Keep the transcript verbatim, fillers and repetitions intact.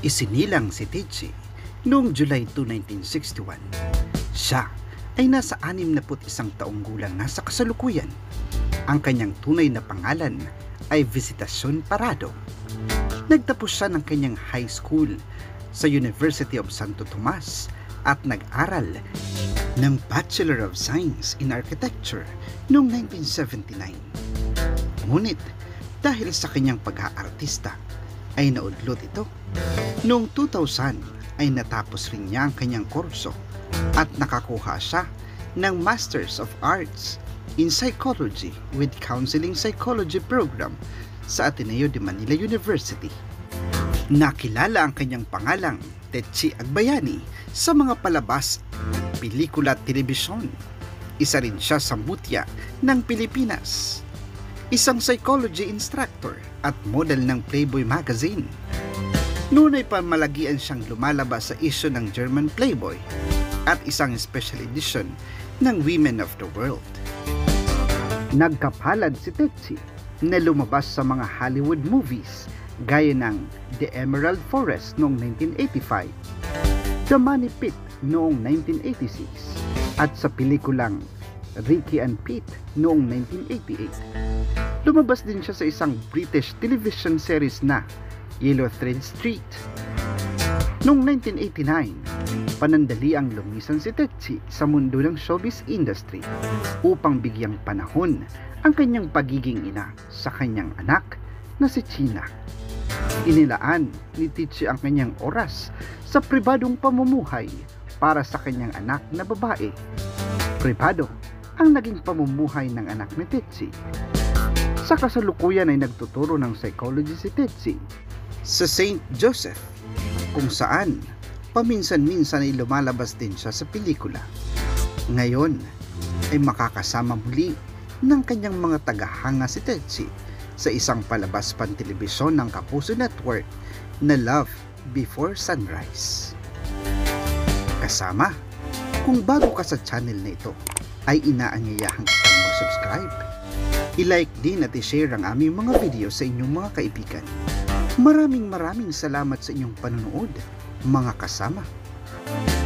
Isinilang si Tetsi noong July second, nineteen sixty-one. Siya ay nasa anim na put isang taong gulang na sa kasalukuyan. Ang kanyang tunay na pangalan ay Visitacion Parado. Nagtapos siya ng kanyang high school sa University of Santo Tomas at nag-aral ng Bachelor of Science in Architecture noong nineteen seventy-nine. Ngunit dahil sa kanyang pag-aartista ay naudlot ito. Noong two thousand ay natapos rin niya ang kanyang kurso at nakakuha siya ng Masters of Arts in Psychology with Counseling Psychology Program sa Ateneo de Manila University. Nakilala ang kanyang pangalang Tetsi Agbayani sa mga palabas, pelikula at telebisyon. Isa rin siya sa mutya ng Pilipinas. Isang psychology instructor at model ng Playboy magazine. Noon ay pamalagian siyang lumalabas sa issue ng German Playboy at isang special edition ng Women of the World. Nagkapalad si Tetsi na lumabas sa mga Hollywood movies gaya ng The Emerald Forest noong nineteen eighty-five, The Money Pit noong nineteen eighty-six, at sa pelikulang Ricky and Pete noong nineteen eighty-eight. Lumabas din siya sa isang British television series na Yellow Thread Street. Noong nineteen eighty-nine, panandali ang lumisan si Tetsi sa mundo ng showbiz industry upang bigyang panahon ang kanyang pagiging ina sa kanyang anak na si China. Inilaan ni Tetsi ang kanyang oras sa pribadong pamumuhay para sa kanyang anak na babae. Pribado ang naging pamumuhay ng anak ni Tetsi. Sa kasalukuyan ay nagtuturo ng psychology si Tetsi sa Saint Joseph, kung saan paminsan-minsan ay lumalabas din siya sa pelikula. Ngayon ay makakasama muli ng kanyang mga tagahanga si Tetsi sa isang palabas pantelebisyon ng Kapuso Network na Love Before Sunrise. Kasama, kung bago ka sa channel na ito, ay inaanyayahan kitang mag-subscribe. I-like din at i-share ang aming mga video sa inyong mga kaibigan. Maraming maraming salamat sa inyong panonood, mga kasama.